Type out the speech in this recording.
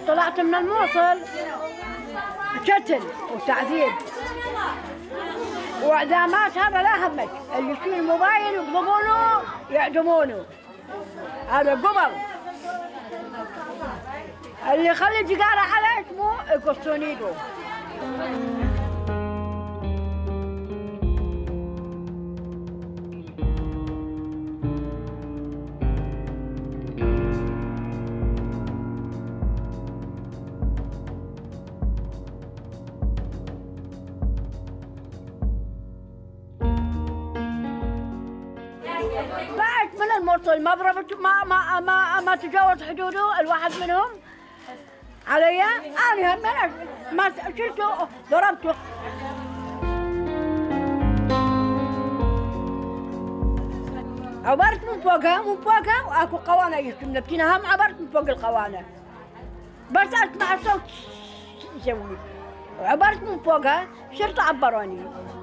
طلعت من الموصل قتل وتعذيب واعدامات. هذا لا همك، اللي يشيل الموبايل يقلبونه يعدمونه، هذا قبل. اللي يخلي جقارة على اسمه يقصون ايده. بعد من الموصل ما ضربت ما تجاوز حدوده الواحد منهم علي. انا هم ما شلته ضربته. عبرت من فوقها واكو قوانه يمكنها هم عبرت من فوق القوانه بس اسمع الصوت يسوي. عبرت من فوقها شرطه عبروني.